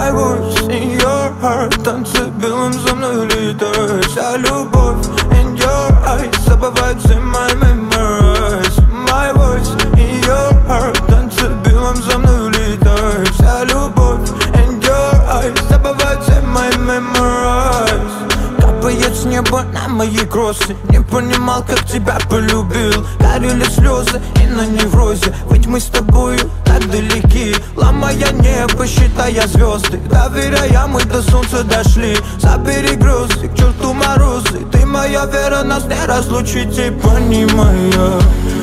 My voice in your heart, танцы белым за мной летают. Вся любовь in your eyes, забывает все мои memories. My voice in your heart, танцы белым за мной летают. Вся любовь in your eyes, забывает все мои memories. Капает с неба на мои кроссы. Не понимал, как тебя полюбил. Горели слезы и на неврозе. Ведь мы с тобою так далеки. Ломая небо, считая звезды. Доверяя, мы до солнца дошли. За перегрузы, к черту морозы. Ты моя вера, нас не разлучить. И понимая,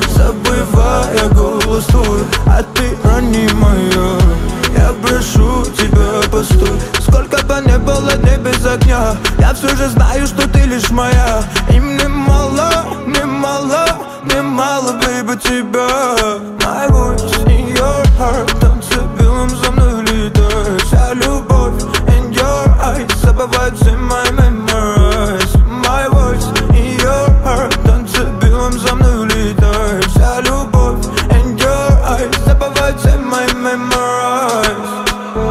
забывая голос твой, а ты ранимая. Я прошу тебя, постой. Сколько бы не было дней без огня, я все же знаю, что ты лишь моя. И мне мало, мне мало, мне мало, baby, тебя. My voice in your heart, танцы белым за мной летают. Вся любовь in your eyes, забывает все мои memories. My voice in your heart, танцы белым за мной летают. Вся любовь in your eyes, забывает все мои memories.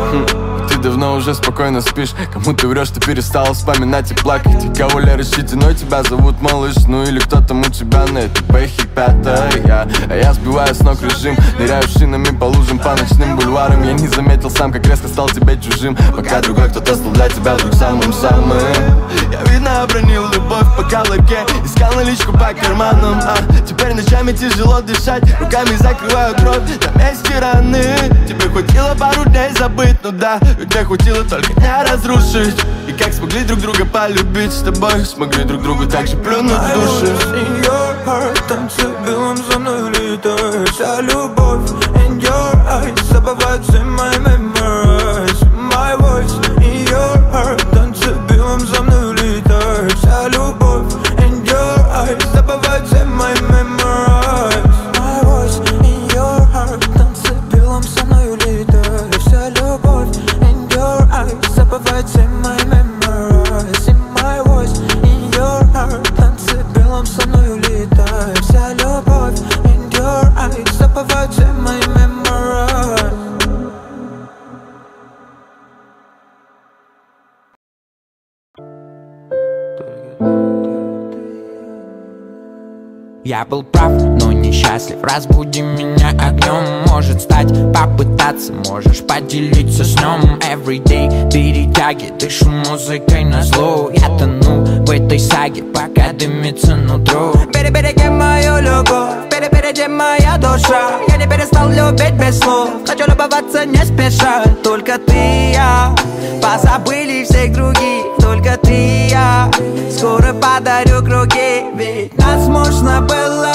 Давно уже спокойно спишь. Кому ты врешь, ты перестала вспоминать и плакать. И кого Лера Щетиной тебя зовут малыш. Ну или кто там у тебя на этой бэхе пятая. А я сбиваю с ног режим. Ныряю шинами по лужам, по ночным бульварам. Я не заметил сам, как резко стал тебе чужим. Пока другой кто-то стал для тебя вдруг самым-самым. Я, видно, обронил любовь по каблуке. Искал наличку по карманам, теперь ночами тяжело дышать. Руками закрываю кровь на месте раны. Тебе хватило пару дней забыть, ну да. Тебе хватило только не разрушить. И как смогли друг друга полюбить с тобой, смогли друг другу так же плюнуть в души. In your heart, танцы белым за мной летают. Вся любовь in your eyes, забывает все мои memories. My voice in your heart, танцы белым за мной летают. Вся любовь in your eyes, забывает все мои memories. My voice in your heart, танцы белым за мной летают. Вся любовь in your eyes, забывает все мои memories. In my voice in your heart, танцы белым со мной летают. Вся любовь in your eyes, забывает все мои memories. Я был прав, но несчастлив. Разбуди меня огнем. Может стать, попытаться. Можешь поделиться с ним. Everyday перетяги, дышу музыкой назло. Я тону в этой саге, пока дымится нутро. Береги мою любовь, перепереди моя душа. Я не перестал любить без слов. Хочу любоваться не спеша. Только ты и я, позабыли всех других. Только ты и я, скоро подарю круги. Ведь нас можно было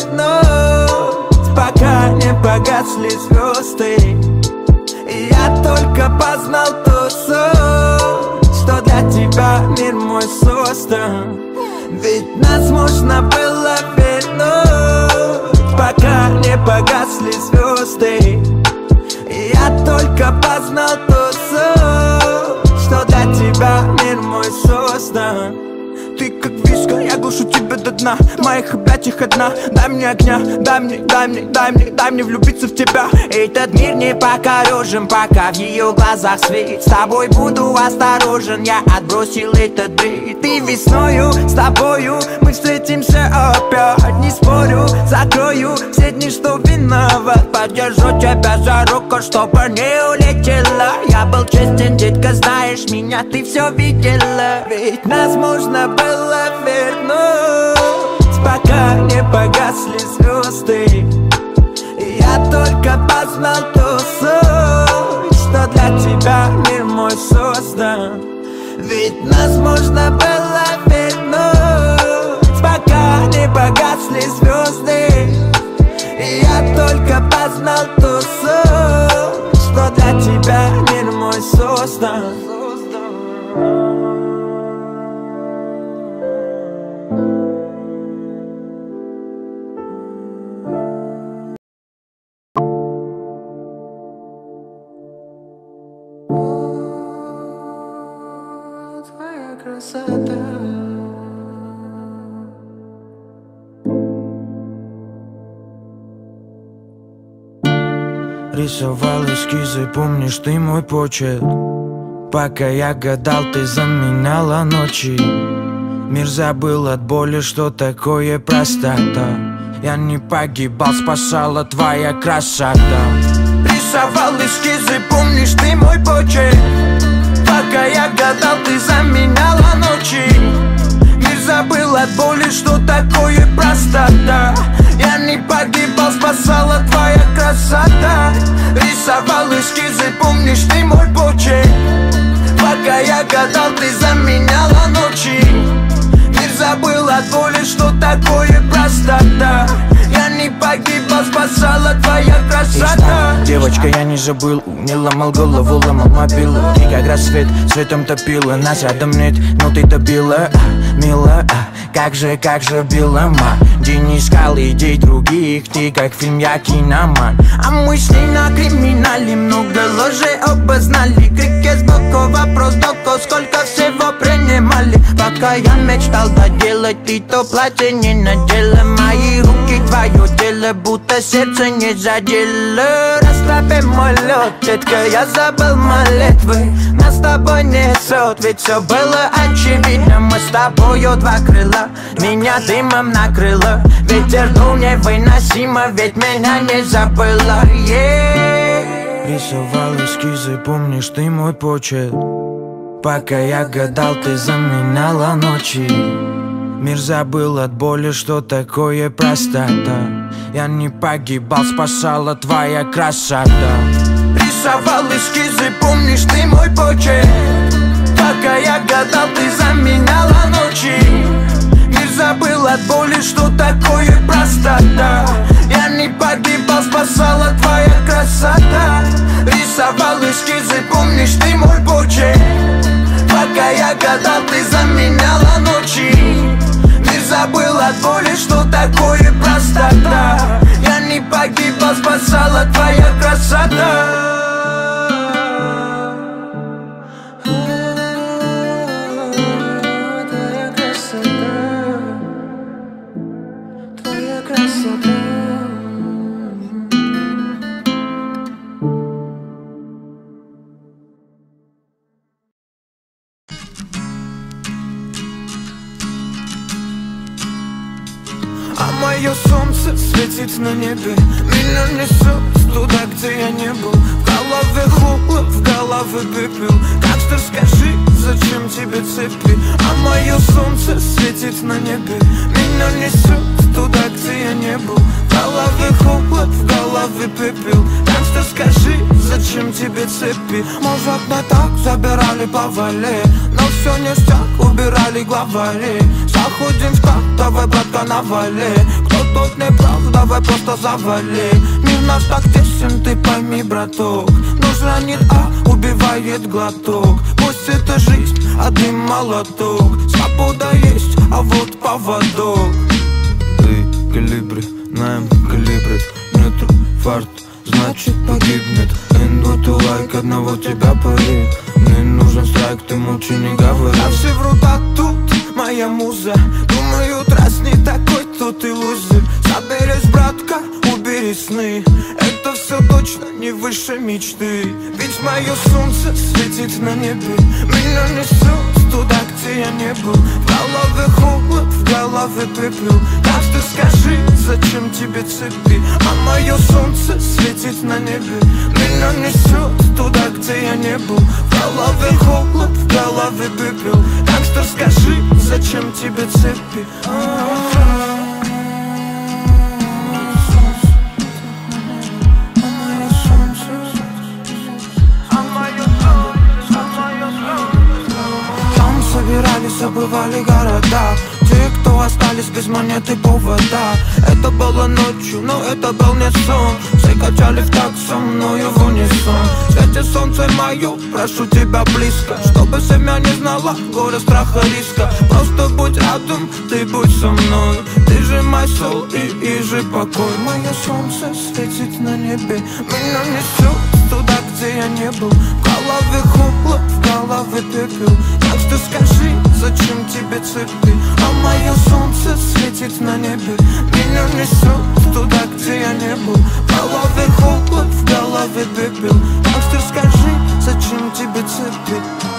вернуть, пока не погасли звезды. И я только познал ту суть, что для тебя мир мой создан. Ведь нас можно было вернуть, пока не погасли звезды. И я только познал ту суть, что для тебя мир мой создан. Ты как виска, я глушу тебя до дна. В моих объятиях одна. Дай мне огня, дай мне влюбиться в тебя. Этот мир не покорежен, пока в ее глазах свет. С тобой буду осторожен, я отбросил этот бред. Ты весною, с тобою мы встретимся опять. Не спорю, закрою все дни, что виноват. Подержу тебя за руку, чтобы не улетела. Я был честен, детка, знаешь меня, ты все видела. Ведь нас можно было вернуть, пока не погасли звезды. И я только познал ту суть, что для тебя мир мой создан. Ведь нас можно было вернуть, пока не погасли звезды. И я только познал ту суть, что для тебя мир мой создан. Красота. Рисовал эскизы, помнишь ты мой почерк? Пока я гадал, ты заменяла ночи. Мир забыл от боли, что такое простота. Я не погибал, спасала твоя красота. Рисовал эскизы, помнишь ты мой почерк? Пока я гадал, ты заменяла ночи. Мир забыл от боли, что такое простота. Я не погибал, спасала твоя красота. Рисовал эскизы, помнишь ты мой почерк? Пока я гадал, ты заменяла ночи. Мир забыл от боли, что такое простота. Я не погибал, спасала твоя красота. Девочка, я не забыл, не ломал голову, ломал мобилу. Ты как рассвет, светом топила, нас рядом нет, но ты добила, мила, как же била, где не искал идей других. Ты как фильм, я киноман. А мысли на криминале, много ложей обознали. Крики сбоку, вопрос доко, сколько всего принимали. Пока я мечтал доделать, ты то платье не надела. Мои руки твое дело, будто сердце не задело. Расслабь мой лед, детка, я забыл молитвы. Нас с тобой несет, ведь все было очевидно. Мы с тобою два крыла, меня дымом накрыло. Ветер дул невыносимо, ведь меня не забыла. Рисовал эскизы, помнишь ты мой почерк? Пока я гадал, ты заменяла ночи. Мир забыл от боли, что такое простота. Я не погибал, спасала твоя красота. Рисовал эскизы, помнишь ты мой почерк? Пока я гадал, ты заменяла ночи. Мир забыл от боли, что такое простота. Я не погибал, спасала твоя красота. Рисовал эскизы, помнишь ты мой почерк? Пока я гадал, ты заменяла ночи. Мир забыл от боли, что такое простота. Я не погибал, спасала твоя красота. Мое солнце светит на небе, меня несет туда, где я не был. В голове хлоп, в голове пепел. Гангстер, скажи, зачем тебе цепи? А мое солнце светит на небе, меня несет туда, где я не был. В голове хлоп, в голове пепел. Гангстер, скажи, зачем тебе цепи? Может, не так забирали по вале, но все ништяк, убирали главарей. Заходим в так, давай, братка, навали. Кто тут не прав, давай просто завали. Мир наш так тесен, ты пойми, браток. Нож ранит, а убивает глоток. Пусть это жизнь, а дым молоток. Свобода есть, а вот поводок. Ты калибри, наем калибри. Нету фарт, значит погибнет. Нету лайк, одного тебя парит. Мне нужен страйк, ты молчи, не говори. А все врут, а тут моя муза. Думают, раз не такой, то ты лузер. Соберись, братка, убери сны. Это все точно не выше мечты. Ведь мое солнце светит на небе, меня несет туда, где я не был. В голове холод, в голове пепел. Так что скажи, зачем тебе цепи? А мое солнце светит на небе, меня несет туда, где я не был. В голове холод, в голове пепел. Так что скажи, зачем тебе цепи? Собирались, забывали города. Те, кто остались без монеты повода. Это было ночью, но это был не сон. Все качали в такт со мною в унисон. Светит солнце мое, прошу тебя близко, чтобы семья не знала горя, страха, риска. Просто будь рядом, ты будь со мной. Ты же мой сол и же покой. Мое солнце светит на небе, меня несет туда, где я не был. В голове холод, в голове пепел. Так что скажи, зачем тебе цепи? А мое солнце светит на небе, меня несет туда, где я не был. В голове холод, в голове пепел. Так что скажи, зачем тебе цепи?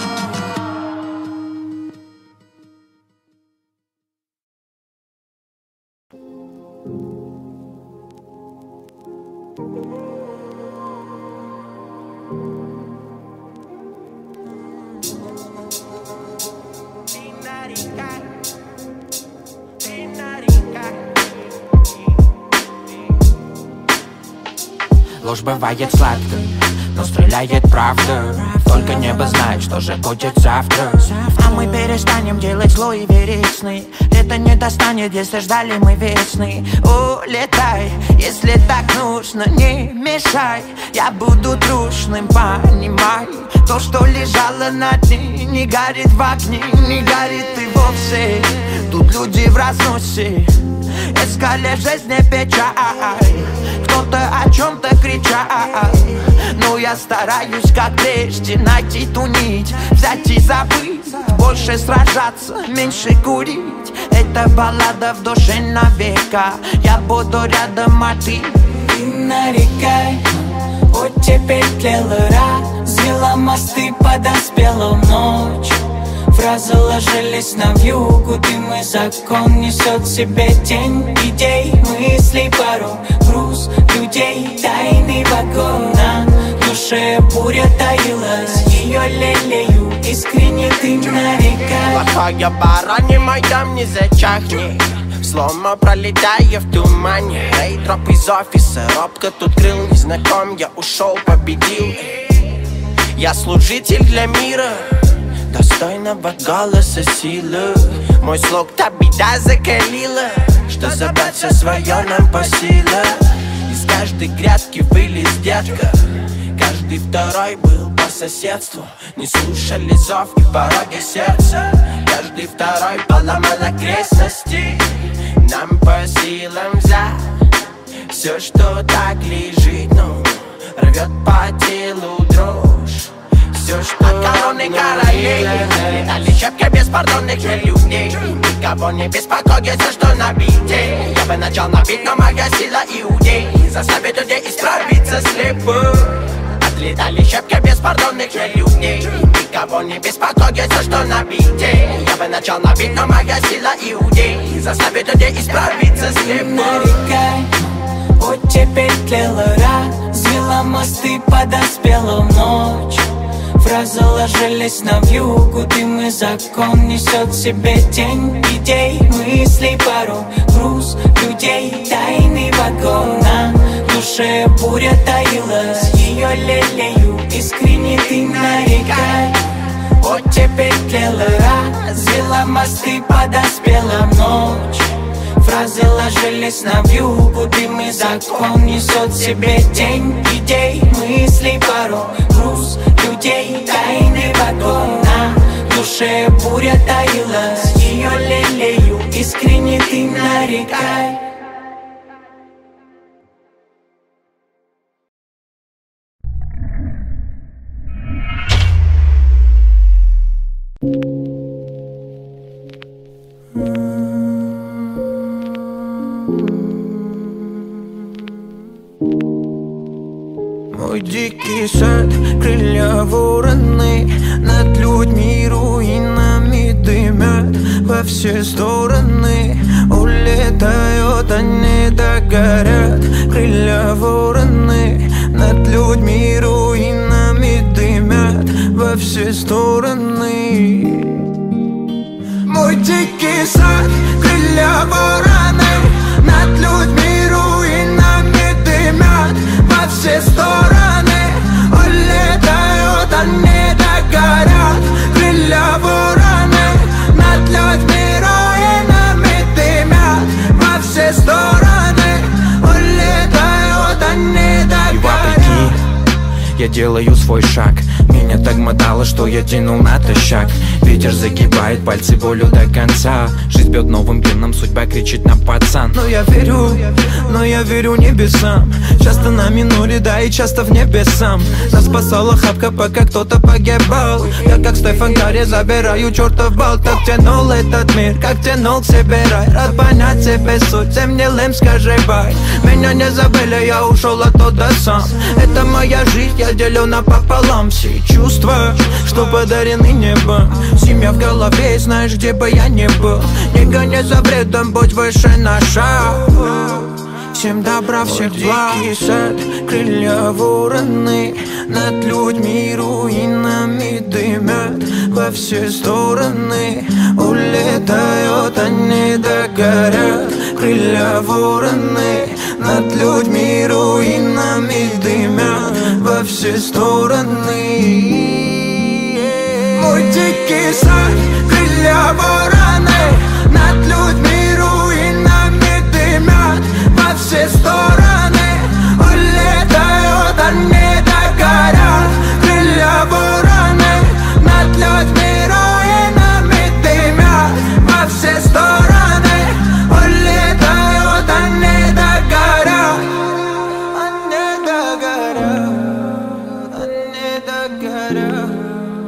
ложь бывает сладкой, но стреляет правда. Только небо знает, что же будет завтра. А мы перестанем делать зло и верить сны. Лето не достанет, если ждали мы весны. Улетай, если так нужно, не мешай. Я буду трушным, понимай. То, что лежало на дне, не горит в огне, не горит и вовсе. Тут люди в разносе, искали в жизни печаль. Кто-то о чем-то кричал, но я стараюсь, как прежде, найти ту нить, взять и забыть. Больше сражаться, меньше курить. Это баллада в душе навека. Я буду рядом, а ты не нарекай. Оттепель тлела, развела мосты, подоспела ночь. Фразы ложились на вьюгу, дым и закон несет в себе тень идей, мыслей, пару груз людей, тайный вагон. На душе буря таилась, ее лелею, искренне ты нарекай. Плохая пора, не моя, не зачахни. Слома пролетая в тумане. Эй, дроп из офиса, робко тут крыл незнаком. Я ушел, победил. Я служитель для мира, достойного голоса силы. Мой слог та беда закалила, что забрать все свое нам по силам. Из каждой грядки вылез детка, каждый второй был по соседству. Не слушали зов и пороги сердца, каждый второй поломал окрестности. Нам по силам взять все, что так лежит, ну, рвет по телу дрожь. Все, что от короны королей летали щепки беспардонных людей. Никого не беспокоится, что на бите. Я бы начал набить, но моя сила иудей заставит людей исправиться слепо. Отлетали щепки беспардонных людей. Никого не беспокоится, что на бите. Я бы начал набить, но моя сила иудей заставит людей исправиться слепо. Нарекай, оттепель тлела, развела мосты, подоспела ночь. Фразы ложились на вьюгу, дым и закон несет в себе тень идей, мыслей, пару груз людей, тайный вагон. На душе буря таилась, ее лелею, искренне ты нарекай. Оттепель тлела, развела мосты, подоспела ночь. Фразы ложились на вьюгу, дым и закон несет в себе тень идей, мыслей, пару груз людей, тайный вагон. На душе буря таилась, ее лелею, искренне ты нарекай. Мой дикий сад, крылья вороны, над людьми руинами дымят во все стороны. Улетают, они догорят. Крылья вороны, над людьми руинами дымят во все стороны. Мой дикий сад, крылья вороны, над людьми руинами дымят во все стороны. Улетают, они догорят. Крылья вороны, над людьми руинами дымят во все стороны. Улетают, они догорят. Я делаю свой шаг, меня так мотало, что я тянул натощак. Ветер загибает пальцы волю до конца. Жизнь бьет новым гимном, судьба кричит нам, пацан. Но я верю небесам. Часто на миноре, да и часто в небесам. Нас спасала хапка, пока кто-то погибал. Я как Стефан Карри забираю чертов бал. Так тянул этот мир, как тянул к себе рай. Рад понять себе суть, всем гнилым скажи бай. Меня не забыли, я ушел оттуда сам. Это моя жизнь, я делю напополам. Все чувства, что подарены небом. Семья в голове, знаешь, где бы я ни был. Не гони за бредом, будь выше на шаг. Всем добра, всех благ. Дикий сад, крылья вороны, над людьми руинами дымят во все стороны. Улетают, они догорят. Крылья вороны, над людьми руинами дымят все стороны. Мой дикий сон, крылья вороны, над людьми руинами дымят во все стороны. Улетают, они догорят. Крылья вороны, над людьми руинами дымят во все стороны. Улетают, они догорят. Они догорят, они догорят.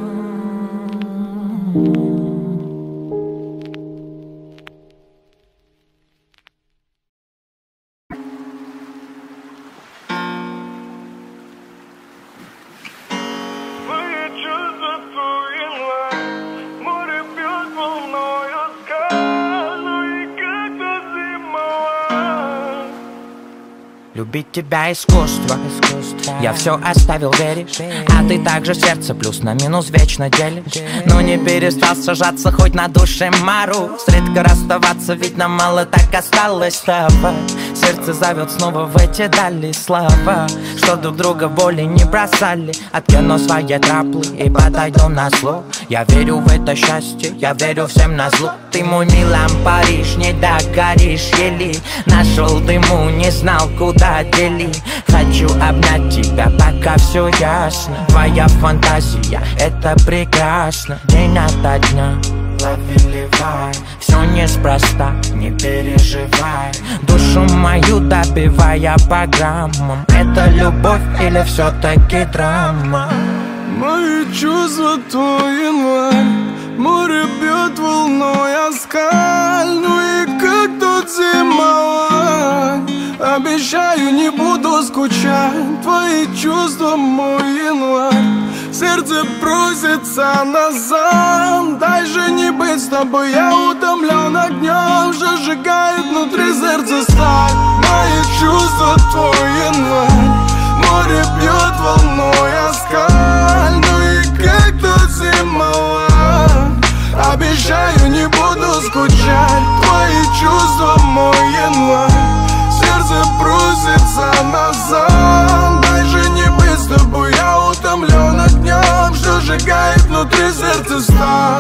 Любить тебя искусство. Я все оставил, веришь? А ты также сердце плюс на минус вечно делишь. Но не перестал сажаться хоть на душе мороз. Редко расставаться, ведь нам мало так осталось с тобой. Сердце зовет снова в эти дали слова, что друг друга боли не бросали. Откину свои траплы и подойду на зло. Я верю в это счастье, я верю всем на зло. Ты мой Милан Париж, не догоришь еле. Нашел дыму, не знал куда делить. Хочу обнять тебя, пока все ясно. Твоя фантазия, это прекрасно. День ото дня, лови вай. Все неспроста, не переживай. Душу мою добивая по граммам. Это любовь или все-таки драма? Мои чувства твой январь. Море бьет волной о скаль. Ну и как тут зимовать? Обещаю, не буду скучать. Твои чувства мой январь. Сердце просится назад. Дай же не быть с тобой, я утомлен огнем. Что сжигает внутри сердца сталь. Мои чувства твой январь. Море бьет волной о скаль. Ну и как тут зимовать? Обещаю, не буду скучать. Твои чувства мой январь. Сердце просится назад. Дай же не быть с тобой, я утомлен огнем. Что сжигает внутри сердца сталь.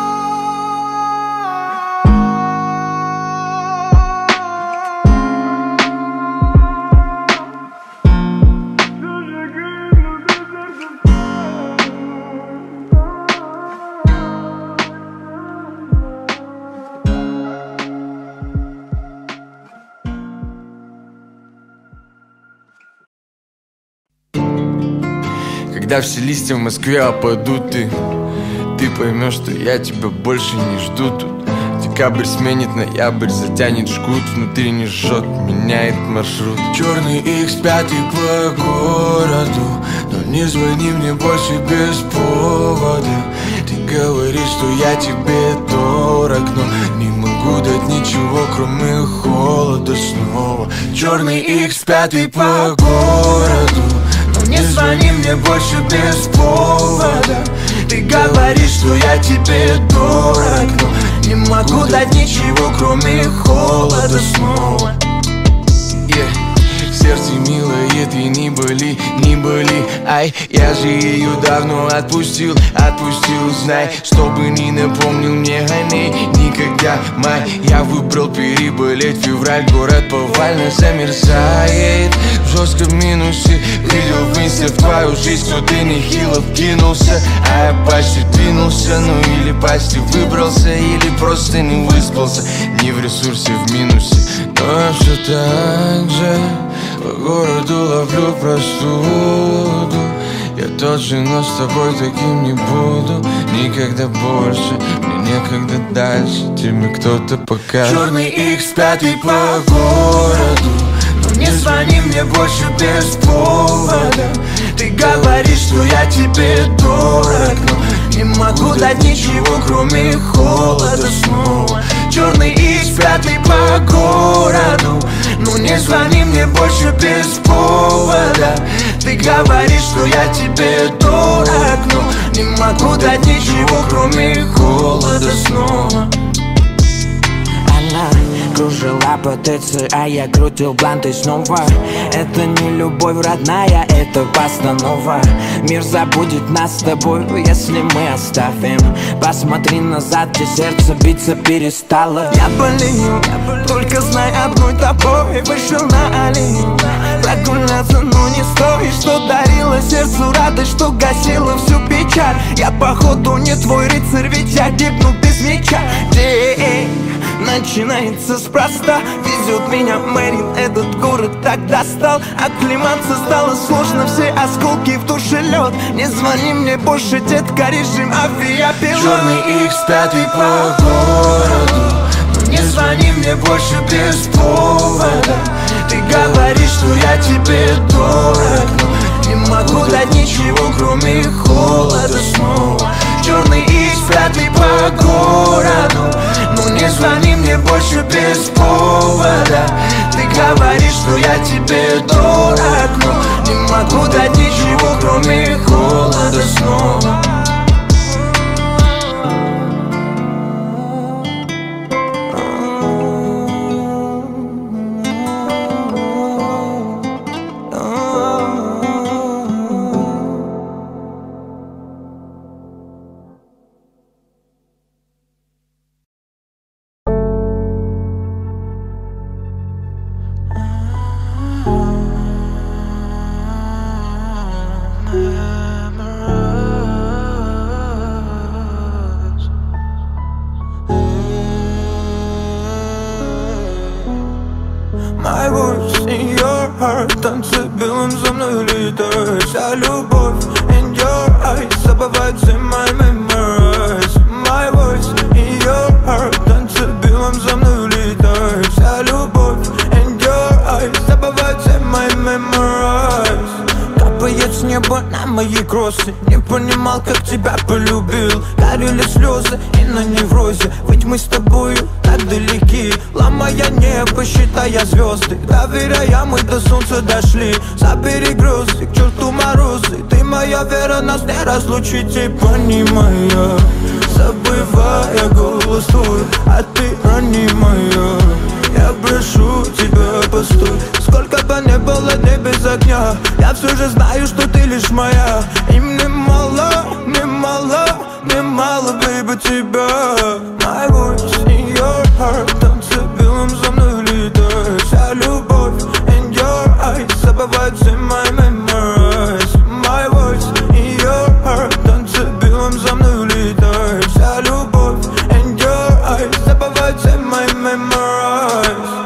Когда все листья в Москве опадут, ты поймешь, что я тебя больше не жду тут. Декабрь сменит ноябрь, затянет жгут. Внутри не жжет, меняет маршрут. Черный X5 по городу, но не звони мне больше без повода. Ты говоришь, что я тебе дорог, но не могу дать ничего, кроме холода снова. Черный X5 по городу, но не звони мне больше без повода. Ты говоришь, что я тебе дорог, но не могу дать ничего, кроме холода снова. Сердце милое, ты не боли, не боли. Ай, я же ее давно отпустил, знай. Чтобы не напомнил мне о ней никогда май. Я выбрал переболеть февраль, город повально замерзает. В жестком минусе, видел в инсте в твою жизнь, кто ты нехило вкинулся. А я почти двинулся, ну или почти выбрался, или просто не выспался. Не в ресурсе, в минусе, но я все так же по городу ловлю простуду. Я тот же, но с тобой таким не буду никогда больше. Мне некогда дальше, тебе кто-то покажет. Черный X5 по городу, но не звони мне больше без повода. Ты говоришь, что я тебе дорог, но не могу дать ничего, кроме холода снова. Черный X5 по городу, ну не звони мне больше без повода. Ты говоришь, что я тебе дорог, но не могу дать ничего, кроме холода снова. кружила по ТЦ, а я крутил бланты снова. Это не любовь родная, это постанова. Мир забудет нас с тобой, если мы оставим. Посмотри назад, где сердце биться перестало. Я болею, только знай одной тобой. Вышел на аллею, прогуляться, но не стоит. Что дарила сердцу радость, что гасила всю печаль. Я походу не твой рыцарь, ведь я гибну без меча. День начинается спроста. Везет меня Мэрин, этот город так достал. Оклематься стало сложно, все осколки в душе лед. Не звони мне больше, детка, режим авиапилот. Черный X5 по городу, но не звони мне больше без повода. Ты говоришь, что я тебе дорог, но не могу дать ничего, кроме холода снова. Черный X5 по городу, но не звони мне больше без повода. Ты говоришь, что я тебе дорог, но не могу дать ничего, кроме холода снова. My voice in your heart, танцы белым за мной летает. Вся любовь in your eyes, забывает все мои memories. My voice in your heart, танцы белым за мной летает. Вся любовь in your eyes, забывает все мои memories. Капает с неба на мои кроссы. Не понимал, как тебя полюбил. Горели слезы и на неврозе, ведь мы с тобою так далеки. Ломая небо, считая звезды, доверяя, мы до солнца дошли. Забери грозы, к черту морозы. Ты моя вера, нас не разлучить, и понимая, забывая голос твой, а ты ранимая. Я прошу тебя, постой. Сколько бы не было дней без огня, я все же знаю, что ты лишь моя. И мне мало, мне мало, мне мало, baby, тебя. My voice in your heart, танцы белым за мной летает. Вся любовь in your eyes, забывает все мои memories. My voice in your heart, танцы белым за мной летает. Вся любовь in your eyes, забывает все мои memories.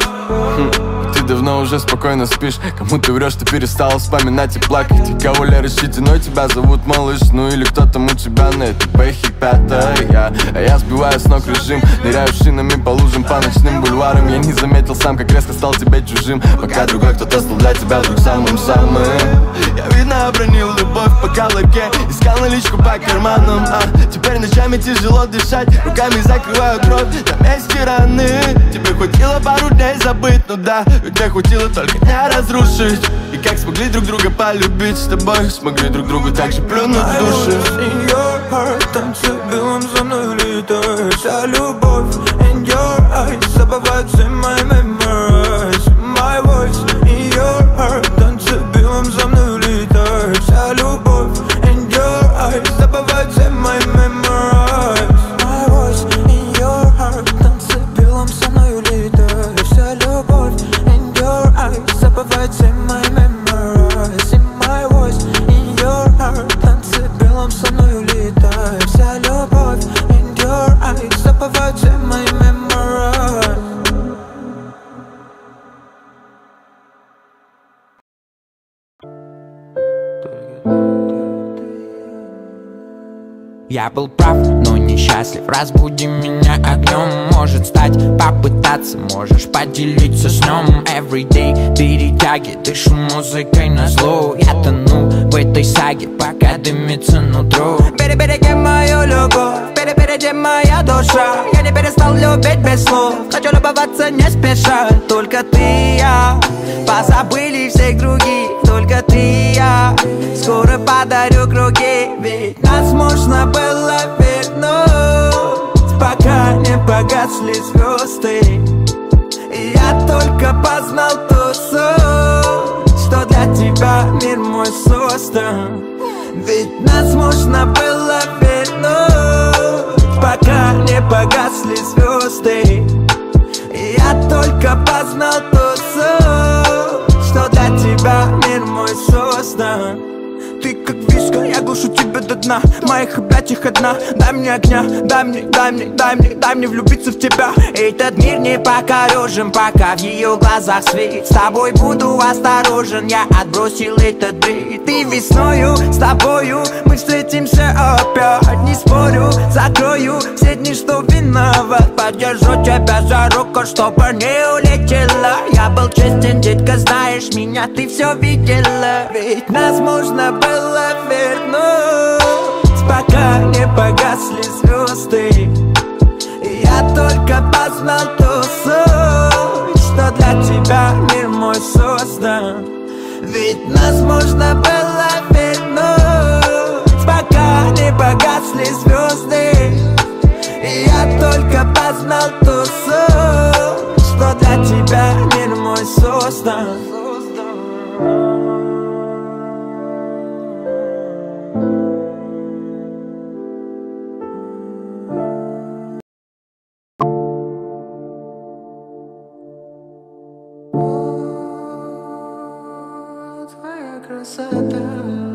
Давно уже спокойно спишь. Кому ты врешь, ты перестала вспоминать и плакать. И кого ли рассчитанной тебя зовут малыш. Ну или кто там у тебя на этой бэхе пятая. А я сбиваю с ног режим, ныряю шинами по лужам, по ночным бульварам. Я не заметил сам, как резко стал тебе чужим. Пока другой кто-то стал для тебя вдруг самым-самым. Я, видно, обронил любовь по головке, искал наличку по карманам. Теперь ночами тяжело дышать, руками закрываю кровь на месте раны. Тебе хватило пару дней забыть, ну да, тебе хватило только не разрушить. И как смогли друг друга полюбить, с тобой смогли друг другу так же плюнуть в души. In your heart, танцы белым за мной летает. Вся любовь in your eyes, забывает все мои memories. My voice in your heart, танцы белым за мной летает. Вся любовь in your eyes, забывает все мои memories. My voice in your heart, танцы белым за мной летает. Вся любовь in your eyes, забывает все мои memories. In my voice in your heart, танцы белым со мной летает. Вся любовь in your eyes, забывает все мои memories. Я был прав, но несчастлив. Разбуди меня огнем. Может стать, попытаться, можешь поделиться с ним. Everyday перетяги, дышу музыкой назло. Я тону в этой саге, пока дымится нутро. Береги мою любовь, впереди моя душа. Я не перестал любить без слов, хочу любоваться не спеша. Только ты и я, позабыли всех других. Только ты и я, скоро подарю круги. Ведь нас можно было вернуть, пока не погасли звезды. только познал ту суть, что для тебя мир мой создан. Ведь нас можно было вернуть, пока не погасли звезды. Я только познал ту суть, что для тебя мир мой создан. Ты как виска, я глушу тебя до дна. В моих объятиях одна. Дай мне огня, дай мне влюбиться в тебя. Этот мир не покорежен, пока в ее глазах свет. С тобой буду осторожен, я отбросил этот бред. Ты весною, с тобою мы встретимся опять. Не спорю, закрою все дни, что виноват. Подержу тебя за руку, чтобы не улетела. Я был честен, детка, знаешь меня, ты все видела. Ведь нас можно было вернуть, пока не погасли звезды. Я только познал ту суть, что для тебя мир мой создан. Ведь нас можно было вернуть, пока не погасли звезды. Я только познал ту суть, что для тебя мир мой создан. Красота.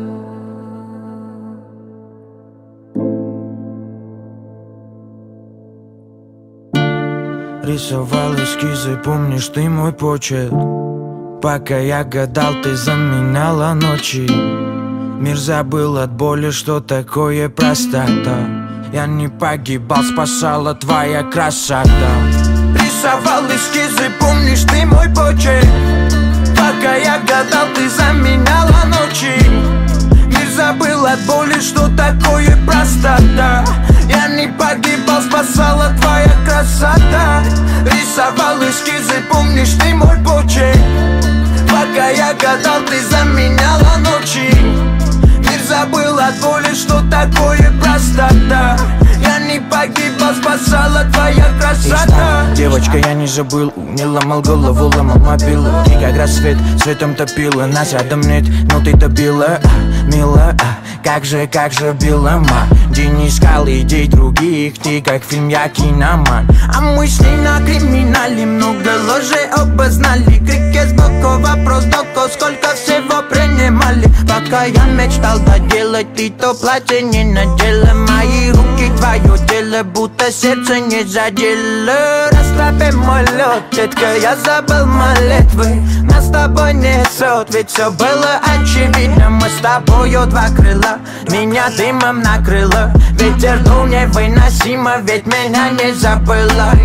Рисовал эскизы, помнишь ты мой почерк? Пока я гадал, ты заменяла ночи. Мир забыл от боли, что такое простота. Я не погибал, спасала твоя красота. Рисовал эскизы, помнишь ты мой почерк? Пока я гадал, ты заменяла ночи. Мир забыл от боли, что такое простота. Я не погибал, спасала твоя красота. Рисовал эскизы, помнишь ты мой почерк? Пока я гадал, ты заменяла ночи. Мир забыл от боли, что такое простота. Я не погибал, спасала твоя красота. Девочка, я не забыл, не ломал голову, ломал мобилу. Ты как рассвет, светом топила, нас рядом нет, но ты добила, мила, как же била, где не искал идей других. Ты как фильм, я киноман. А мысли на криминале, много ложей обознали. Крики сбоку, вопрос доку, сколько всего принимали. Пока я мечтал доделать, ты то платье не надела. Мои руки твое дело, будто сердце не задело. Расслабим мой лед, детка, я забыл молитвы. Нас с тобой несет, ведь все было очевидно. Мы с тобою два крыла, меня дымом накрыло. Ветер дул невыносимо, ведь меня не забыла.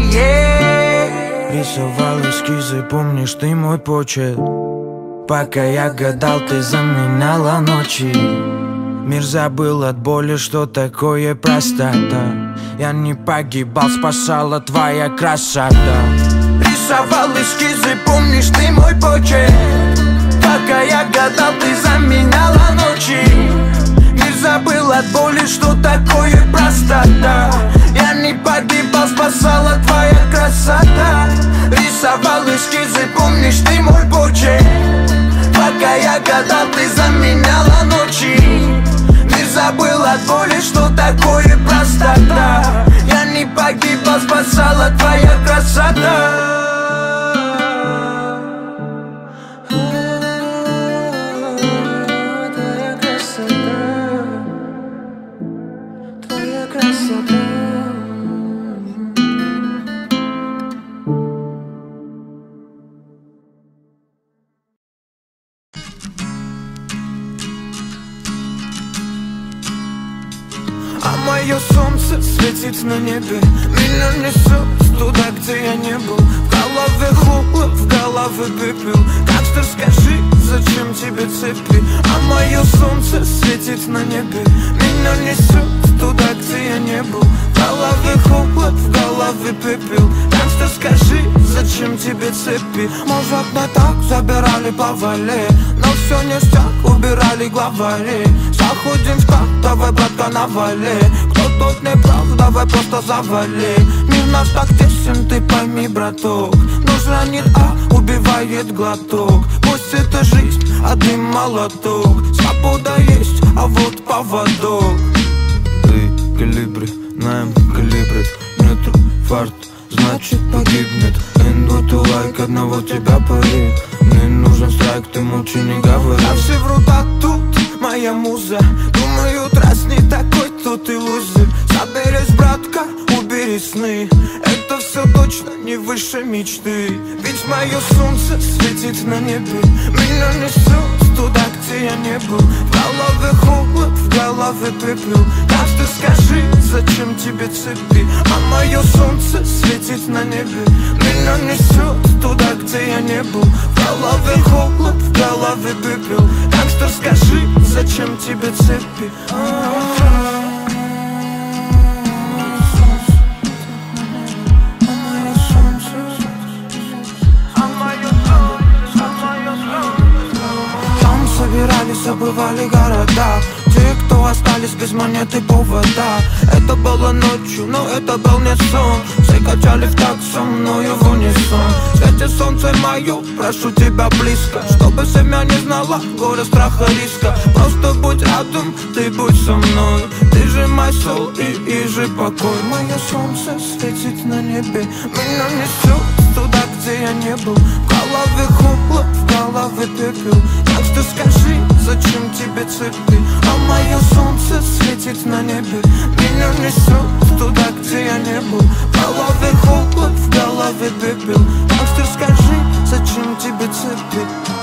Рисовал эскизы, помнишь ты мой почерк? Пока я гадал, ты заменяла ночи. Мир забыл от боли, что такое простота. Я не погибал, спасала твоя красота. Рисовал эскизы, помнишь ты мой почерк? Пока я гадал, ты заменяла ночи. Мир забыл от боли, что такое простота. Я не погибал, спасала твоя красота. Рисовал эскизы, помнишь ты мой почерк? Пока я гадал, ты заменяла ночи. Мир забыл от боли, что такое простота. Я не погибал, спасала твоя красота. Мое солнце светит на небе, меня несет туда, где я не был. В голове хлоп, в голове пепел. Как ты скажи, зачем тебе цепи? А мое солнце светит на небе, меня несет туда, где я не был. В голове хлоп, в голове пепел. Как ты скажи, зачем тебе цепи? Может, не так забирали по вале, но все ништяк, убирали главари. Заходим в шкаф, давай, братка, навали. Кто тут не прав, давай просто завали. Мир наш так тесен, ты пойми, браток. Нужно не убивает глоток. Пусть это жизнь, а дым молоток. Свобода есть, а вот поводок. Ты калибри, наем калибри. Нету фарт, значит погибнет. And what you like, одного тебя парит. Мне нужен страйк, ты молчи, не говори. А все врут, а тут моя муза. Думают, раз не такой, то ты лузер. Соберись, братка, убери сны. Это все точно не выше мечты. Ведь мое солнце светит на небе. Меня несет туда, где я не был. В голове холод, в голове пепел. Каждый скажи, зачем тебе цепи? А мое солнце светит на небе. Меня несет туда, где я не был. В голове холод, в голове пепел. Каждый скажи, зачем тебе цепи? Собирались, обывали города. Те, кто остались без монеты повода. Это было ночью, но это был не сон. Все качали в такт со мною в унисон. Светит солнце мое, прошу тебя близко. Чтобы семья не знала горя, страха, риска. Просто будь рядом, ты будь со мной. Ты же мой сол и же покой. Мое солнце светит на небе. Меня несет туда, где я не был. В голове холод, в голове пепел. Так что скажи, зачем тебе цепи? А мое солнце светит на небе. Меня несет туда, где я не был. В голове холод, в голове пепел. Так что скажи, зачем тебе цепи?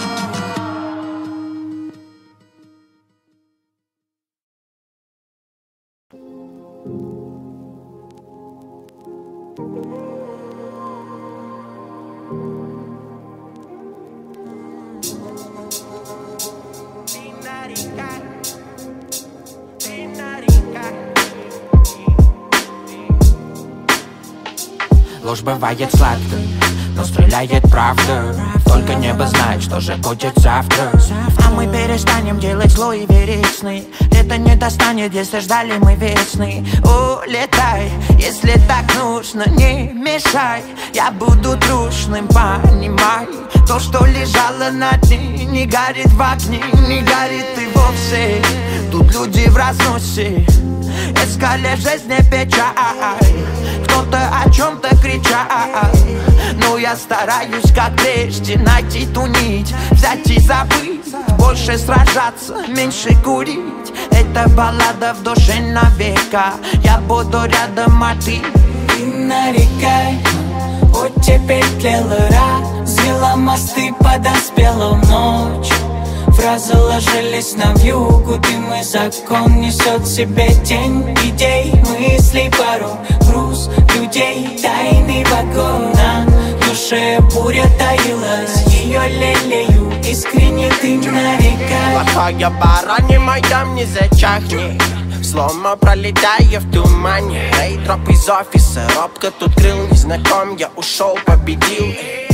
Ложь бывает сладкой, но стреляет правда. Только небо знает, что же будет завтра. А мы перестанем делать зло и верить сны. Это не достанет, если ждали мы весны. Улетай, если так нужно, не мешай. Я буду трушным, понимай. То, что лежало на дне, не горит в огне, не горит и вовсе. Тут люди в разносе, искали в жизни печаль. Кто-то о чем-то кричал, но я стараюсь, как прежде, найти ту нить, взять и забыть. Больше сражаться, меньше курить. Это баллада в душе навека. Я буду рядом, а ты нарекай. Оттепель тлела, развела мосты, подоспела ночь. Фразы ложились на вьюгу, дым и закон несет в себе тень идей, мыслей, пару груз людей, тайный вагон. На душе буря таилась, ее лелею, искренне ты нарекай. Плохая пора, не моя, не зачахни. Слома пролетая в тумане. Эй, дроп из офиса, робко тут крыл незнаком. Я ушел, победил.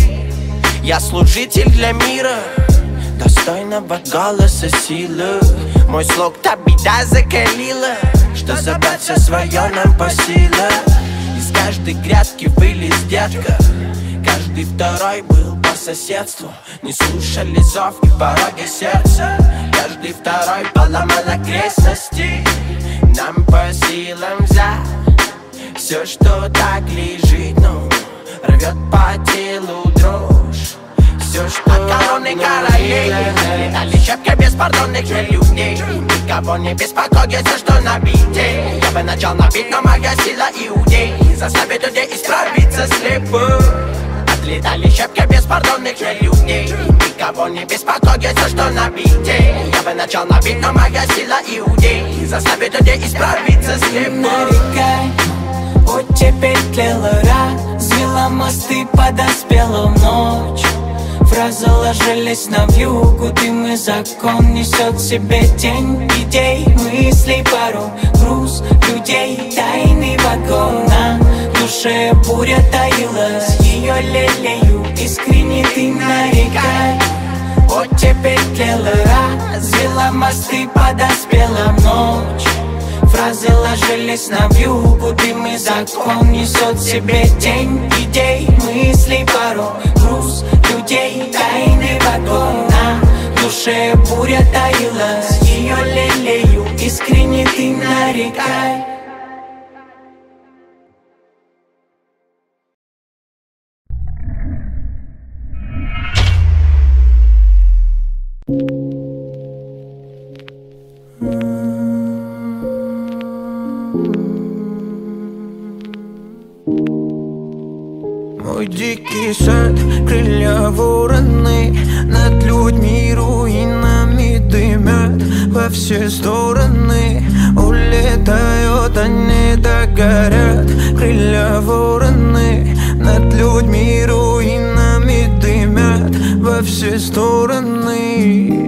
Я служитель для мира, достойного голоса силы. Мой слог та беда закалила, что забрать все свое нам по силам. Из каждой грядки вылез детка, каждый второй был по соседству. Не слушали зов и пороги сердца, каждый второй поломал окрестности. Нам по силам взять все, что так лежит, ну, рвет по телу дрожь. Все, что от короны королей летали щепки беспардонных людей. Никого не беспокоит все, что на бите. Я бы начал набить, но моя сила иудей заставит людей исправиться слепо. Отлетали щепки беспардонных людей. Никого не беспокоит все, что на бите. Я бы начал набить, но моя сила иудей заставит людей исправиться слепо. Нарекай, оттепель тлела, развела мосты, подоспела ночь. Фразы ложились на вьюгу, дым и закон несет в себе тень идей, мыслей, пару груз людей, тайный вагон. На душе буря таилась, ее лелею, искренне ты нарекай. Оттепель тлела, развела мосты, подоспела ночь. Фразы ложились на вьюгу, дым и закон несет в себе тень идей, мыслей, пару груз людей, тайны вагон. На душе буря таилась, ее лелею, искренне ты нарекай. Мой дикий сад, крылья вороны, над людьми руинами дымят во все стороны. Улетают, они догорят. Крылья вороны, над людьми руинами дымят во все стороны.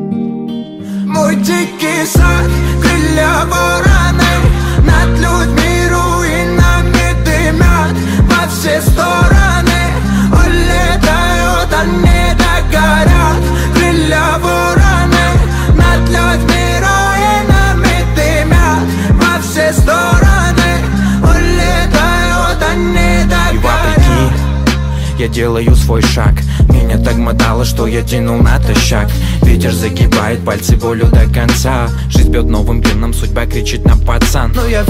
Мой дикий сад, крылья вороны, над людьми руинами дымят во все стороны. Улетают, они догорят. Крылья вороны, над людьми руинами дымят во все стороны. Улетают, они догорят. Я делаю свой шаг. Меня так мотало, что я тянул натощак. Ветер загибает пальцы болью до конца. Жизнь бьет новым гимном, судьба кричит нам, пацан. Но я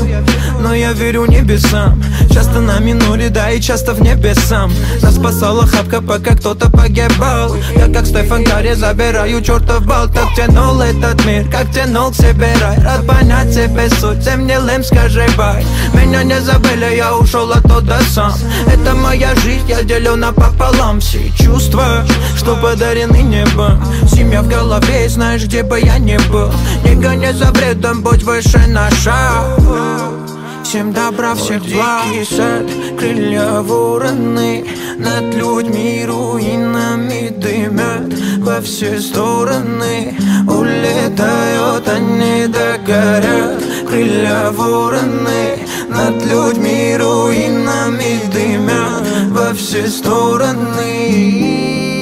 верю небесам. Часто на миноре, да и часто в небесам. Нас спасала хапка, пока кто-то погибал. Я как Стефан Карри забираю чертов бал. Так тянул этот мир, как тянул к себе рай. Рад понять себе суть, всем гнилым скажи бай. Меня не забыли, я ушел оттуда сам. Это моя жизнь, я делю напополам. Все чувства, что подарены небом. Семья в голове, знаешь, где бы я ни был. Не гони за бредом, будь выше на шаг. Всем добра, всех благ. Дикий сад, крылья вороны, над людьми руинами дымят во все стороны. Улетают, они догорят. Крылья вороны, над людьми руинами дымят во все стороны.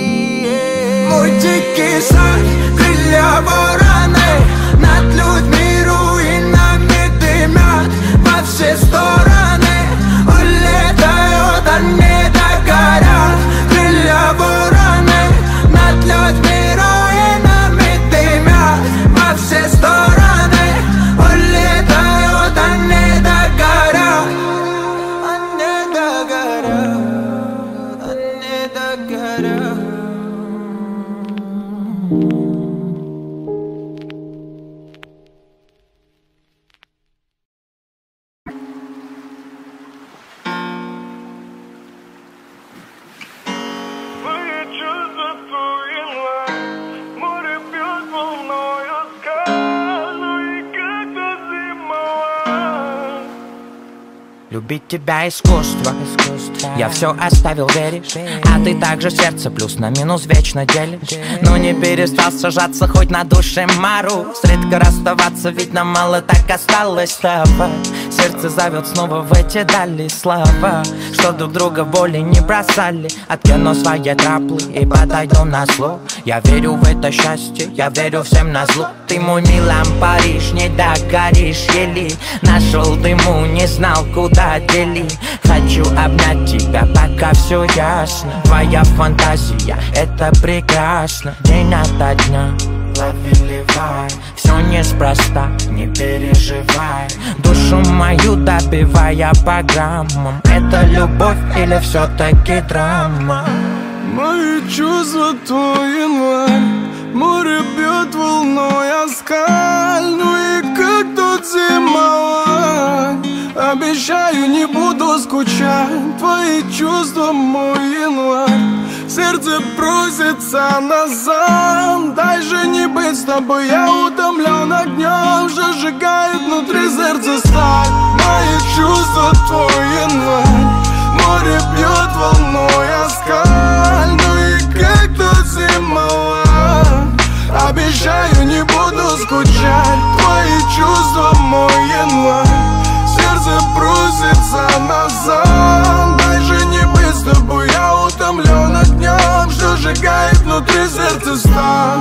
Мой дикий сад, крылья вороны, над людьми руинами дымят во все стороны. Улетают, они догорят. Крылья вороны, над людьми руинами дымят во все стороны. Улетают, они догорят. Они догорят. Они догорят. Любить тебя искусство. Я все оставил, веришь? А ты также сердце плюс на минус вечно делишь. Но не перестал сажаться хоть на душе мороз. Редко расставаться, ведь нам мало так осталось с тобой. Сердце зовет снова в эти дали слова, что друг друга боли не бросали. Откину свои траплы и подойду на зло. Я верю в это счастье, я верю всем на зло. Ты мой Милан Париж, не догоришь еле. Нашел дыму, не знал куда делить. Хочу обнять тебя, пока все ясно. Твоя фантазия, это прекрасно. День ото дня, лови вай. Все неспроста, не переживай. Душу мою добивая по граммам. Это любовь или все-таки драма? Мои чувства твой январь. Море бьет волной о скаль. Ну и как тут зимовать? Обещаю, не буду скучать. Твои чувства мой январь. Сердце просится назад. Дай же не быть с тобой, я утомлен огнем. Зажигает внутри сердца сталь. Мои чувства твой январь. Море бьет волной о скаль. Ну и как тут зимовать? Обещаю, не буду скучать. Твои чувства мой январь. Сердце просится назад. Дай же не быть с тобой, я утомлен огнем, что сжигает внутри сердца сталь.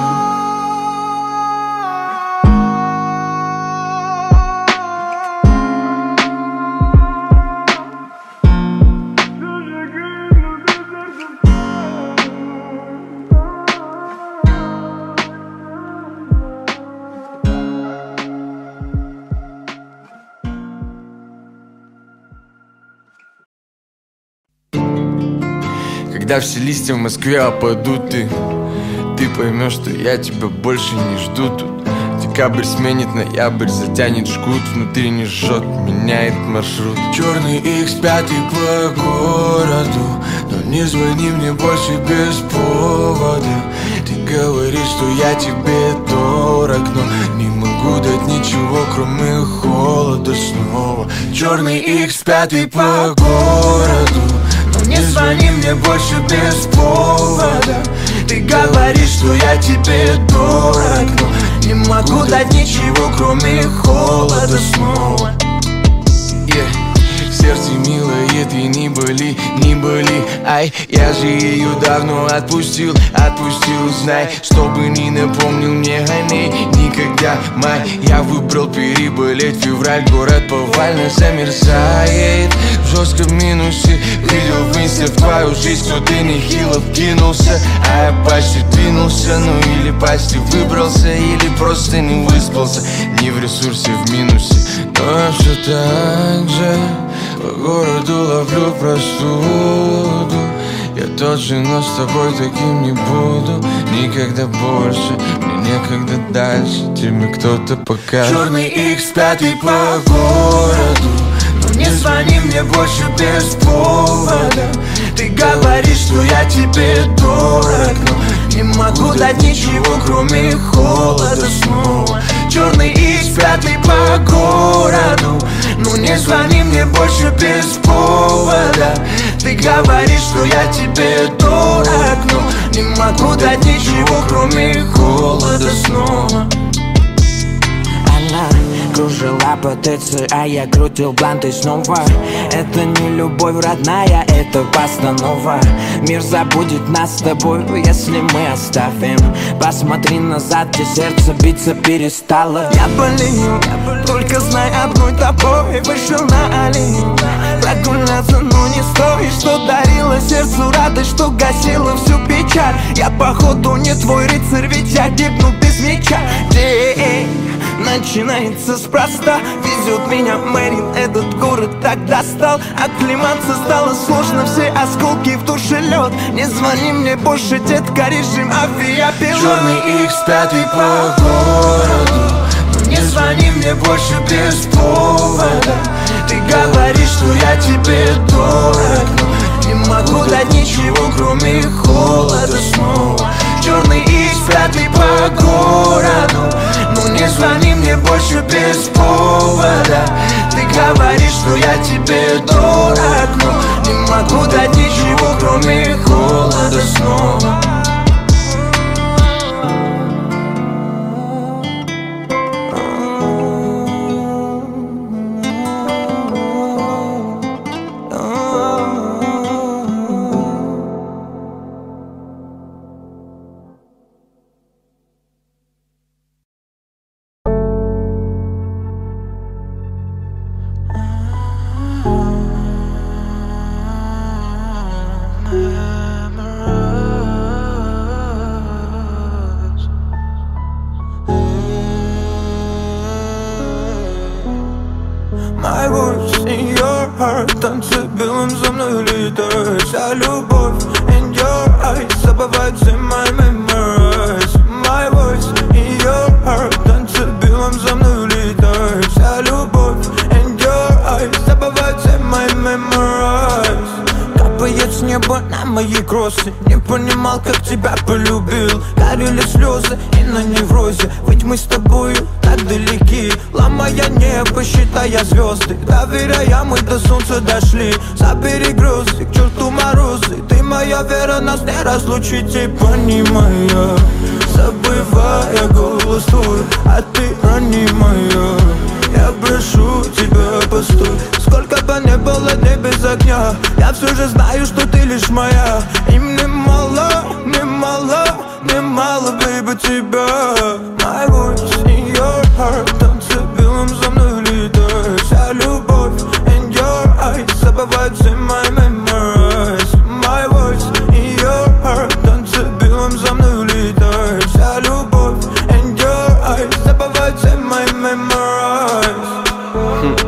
когда все листья в Москве опадут, ты поймешь, что я тебя больше не жду тут. Декабрь сменит ноябрь, затянет жгут, внутри не жжет, меняет маршрут. Черный X5 по городу, но не звони мне больше без повода. Ты говоришь, что я тебе дорог, но не могу дать ничего, кроме холода снова. Черный X5 по городу, но не звони мне больше без повода. Ты говоришь, что я тебе дорог, но не могу дать ничего, кроме холода снова. Сердце милое, ты не боли, не боли. Ай, я же ее давно отпустил, знай. Чтобы не напомнил мне о ней никогда май. Я выбрал переболеть февраль, город повально замерзает. В жестком минусе, видел в инсте в твою жизнь, кто ты нехило вкинулся. А я почти двинулся, ну или почти выбрался, или просто не выспался. Не в ресурсе, в минусе, но я все так же по городу ловлю простуду. Я тот же, но с тобой таким не буду никогда больше. Мне некогда дальше, тебе кто-то покажет. Черный X5 по городу, но не звони мне больше без повода. Ты говоришь, что я тебе дорог, но не могу дать ничего, кроме холода снова. Черный X5 по городу, ну не звони мне больше без повода. Ты говоришь, что я тебе дорог, но не могу дать ничего, кроме холода снова. Она кружила по ТЦ, а я крутил бланты снова. Это не любовь родная, это постанова. Мир забудет нас с тобой, если мы оставим. Посмотри назад, где сердце биться перестало. Я болею, только знай, одной тобой вышел на аллею. Прогуляться, но не стоит, что дарила сердцу радость, что гасила всю печаль. Я походу не твой рыцарь, ведь я гибну без меча. День начинается спроста, везет меня Мэрин, этот город так достал. Оклематься стало сложно, все осколки в душе лед. Не звони мне больше, детка, режим авиапилот. Черный X5 по городу, но не звони мне больше без повода. Ты говоришь, что я тебе дорог, но не могу дать ничего, кроме холода снова. Черный X5 по городу, ну не звони мне больше без повода. Ты говоришь, что я тебе дорог, но не могу дать ничего, кроме холода снова. My voice in your heart, танцы белым за мной летает. Вся любовь in your eyes, забывает все мои memories. My voice in your heart, танцы белым за мной летает. Вся любовь in your eyes, забывает все мои memories. Капает с неба на мои кроссы, не понимал, как тебя полюбил. Горели слезы и на неврозе, ведь мы с тобою так далеки. Ломая небо, считая звезды, доверяя, мы до солнца дошли. Забери грозы, к черту морозы, ты моя вера, нас не разлучить. И понимая, забывая голос твой, а ты ранимая. Я прошу тебя, постой, сколько бы не было дней без огня, я все же знаю, что ты лишь моя. И мне мало, мне мало, мне мало, baby, тебя. My voice in your heart, танцы белым за мной летает. Вся любовь in your eyes, забывает все мои memories. My voice in your heart, танцы белым за мной летает. Вся любовь in your eyes, забывает все мои memories.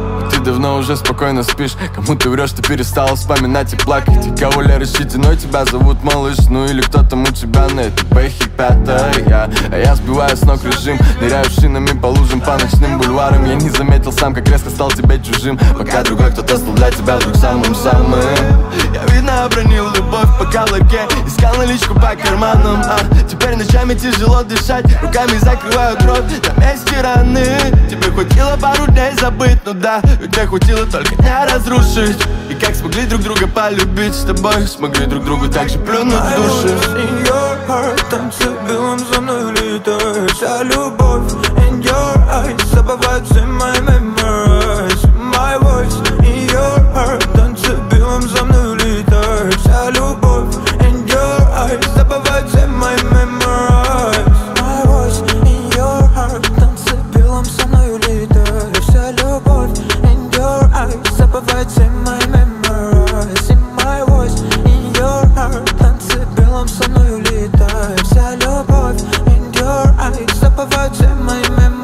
давно уже спокойно спишь. Кому ты врешь, ты перестала вспоминать и плакать. И кого ли рассчитанной тебя зовут малыш. Ну или кто там у тебя на этой бэхе пятая. А я сбиваю с ног режим, ныряю шинами по лужам, по ночным бульварам. Я не заметил сам, как резко стал тебе чужим. Пока другой кто-то стал для тебя вдруг самым-самым. Я, видно, обронил любовь по колобке, искал наличку по карманам. Теперь ночами тяжело дышать, руками закрываю кровь на месте раны. Тебе хватило пару дней забыть, ну да, тебе хватило только не разрушить. И как смогли друг друга полюбить с тобой, смогли друг другу так же плюнуть в души. In your heart, танцы белым за мной летает вся любовь. In your eyes, забывают все мои memories. My voice, in your heart, танцы белым за мной летает вся любовь. In your eyes, забывают все мои memories. My voice, in your heart, танцы белым за мной летает вся любовь. In your eyes, забывают все мои memories. In my voice, in your heart, танцы белым со мной летает вся любовь. In your eyes, забывают все мои memories.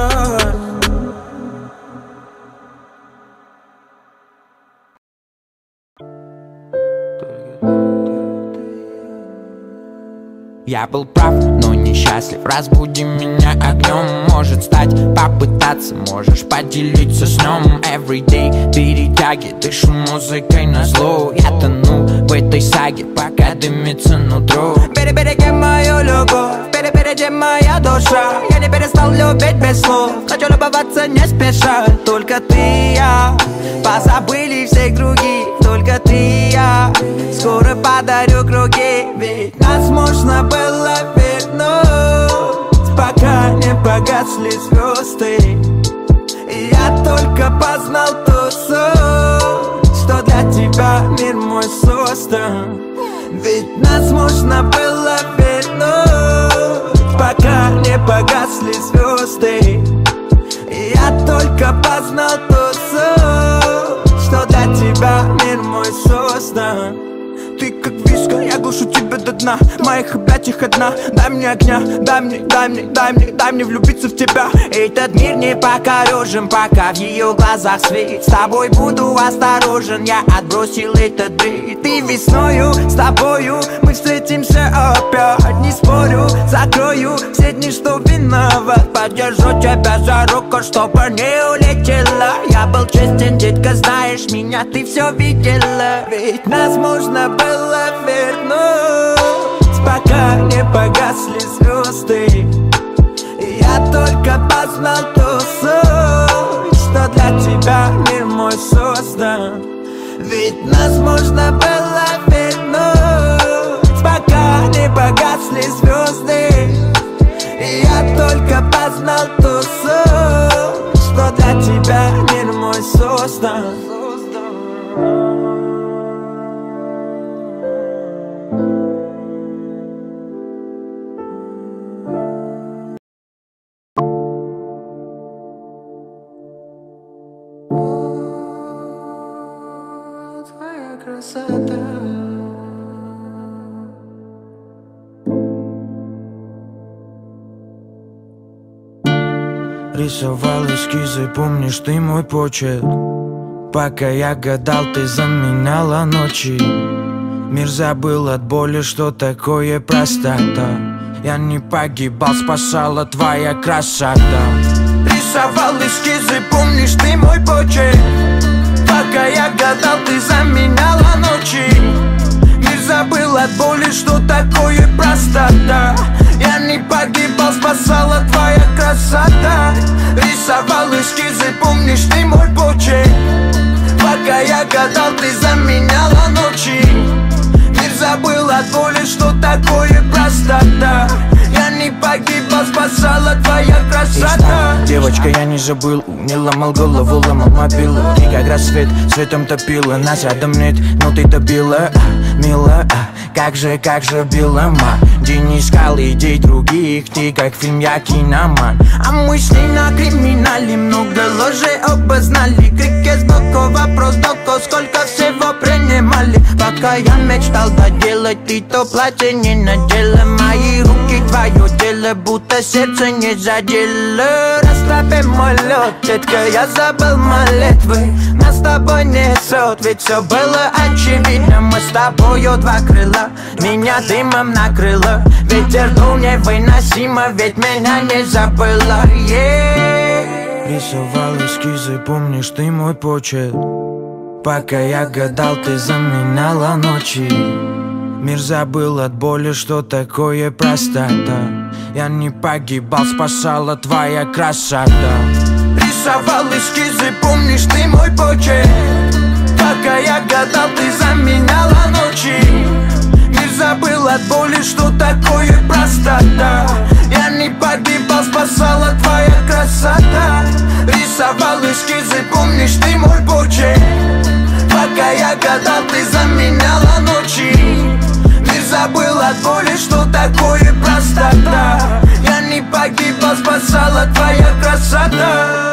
Я был прав, но несчастлив. Разбуди меня огнем. Может стать, попытаться. Можешь поделиться сном. Everyday перетяги, дышу музыкой назло. Я тону в этой саге, пока дымится нутро. Береги мою любовь, перепереди моя душа. Я не перестал любить без слов. Хочу любоваться не спеша. Только ты и я, позабыли всех других. Только ты и я, скоро подарю круги. Ведь нас можно было вернуть, пока не погасли звезды. И я только познал ту суть, что для тебя мир мой создан. Ведь нас можно было вернуть, пока не погасли звезды. И я только познал ту суть, что для тебя мир мой создан. Ты как виска, я глушу тебя до дна. В моих объятиях одна. Дай мне огня, дай мне влюбиться в тебя. Этот мир не покорежен, пока в ее глазах свет. С тобой буду осторожен, я отбросил этот бред. Ты весною, с тобою мы встретимся опять. Не спорю, закрою все дни, что виноват. Подержу тебя за руку, чтобы не улетела. Я был честен, детка, знаешь меня, ты все видела. Ведь нас можно было вернуть, пока не погасли звезды. И я только познал ту суть, что для тебя мир мой создан. Ведь нас можно было вернуть, пока не погасли звезды. И я только познал ту суть, что для тебя мир мой создан. Твоя красота. Рисовал эскизы, помнишь ты мой почерк? Пока я гадал, ты заменяла ночи. Мир забыл от боли, что такое простота. Я не погибал, спасала твоя красота. Рисовал эскизы, помнишь ты мой почерк? Пока я гадал, ты заменяла ночи. Мир забыл от боли, что такое простота. Я не погибал, спасала твоя красота. Рисовал эскизы, помнишь ты мой почерк? Пока я гадал, ты заменяла ночи. Мир забыл от боли, что такое простота. Я не погибал, спасала твоя красота. Девочка, я не забыл, не ломал голову, ломал мобилу. Ты как рассвет, светом топила, нас рядом нет, но ты добила, мила, как же била, день искал идей других, ты как фильм, я киноман. А мысли на криминале, много ложей обознали. Крики сбоку, вопрос доку, сколько всего принимали. Пока я мечтал доделать, ты то платье не надела. Мои руки твое дело, будто сердце не задело. растопим мой лед, детка, я забыл молитвы. Нас с тобой несет, ведь все было очевидно. Мы с тобою два крыла, меня дымом накрыло. Ветер дул невыносимо, ведь меня не забыла. Рисовал эскизы, помнишь ты мой почерк? Пока я гадал, ты заменяла ночи. Мир забыл от боли, что такое простота. Я не погибал, спасала твоя красота. Рисовал эскизы, помнишь ты мой почерк? Пока я гадал, ты заменяла ночи. Мир забыл от боли, что такое простота. Я не погибал, спасала твоя красота. Рисовал эскизы, помнишь ты мой почерк? Пока я гадал, ты заменяла ночи. Мир забыл от боли, что такое простота. Я не погибал, спасала твоя красота.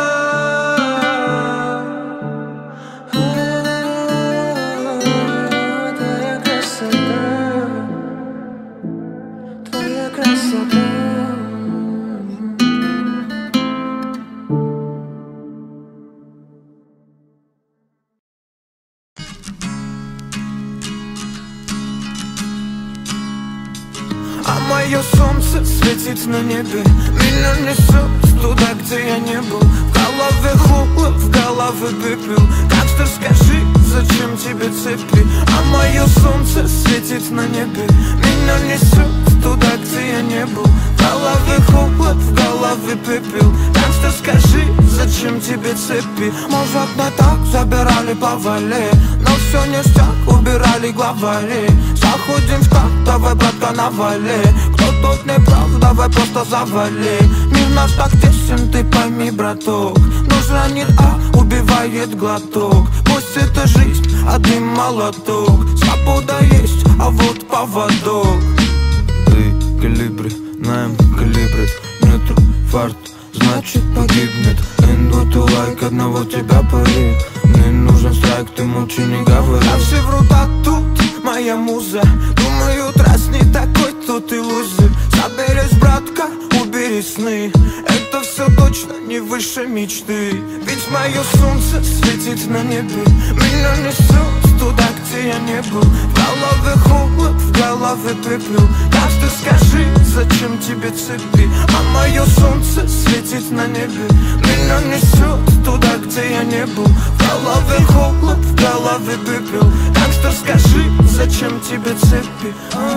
Мое солнце светит на небе, меня несет туда, где я не был. В голове холод, в голове пепел. Гангстер, скажи, зачем тебе цепи? А мое солнце светит на небе, меня несет туда, где я не был. В голове холод, в голове пепел. Гангстер, скажи, зачем тебе цепи? Может, не так забирали по вале, но все ништяк, убирали главари. Заходим в так, давай, братка, навали. Кто тут не прав, давай просто завали. Мир наш так тесен, ты пойми, браток. Нож ранит, а убивает глоток. Пусть это жизнь, а дым молоток. Свобода есть, а вот поводок. Ты калибри, наем калибри. Нету фарт, значит погибнет. Энду ту лайк, одного тебя парит. Мне нужен страйк, ты молчи, не говори. А все врут, а тут моя муза. Думают, раз не такой, то ты лузер. Соберись, братка, убери сны. Это все точно не выше мечты. Ведь мое солнце светит на небе, меня несет туда, где я не был. В голове холод, в голове пепел. Так что скажи, зачем тебе цепи? А мое солнце светит на небе, меня несет туда, где я не был. В голове холод, в голове пепел. Так что скажи, зачем тебе цепи?